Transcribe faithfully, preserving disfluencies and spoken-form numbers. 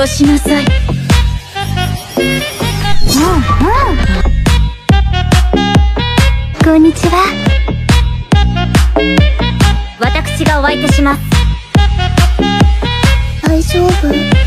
よしなさい。 こんにちは。 私がお相手します。 大丈夫？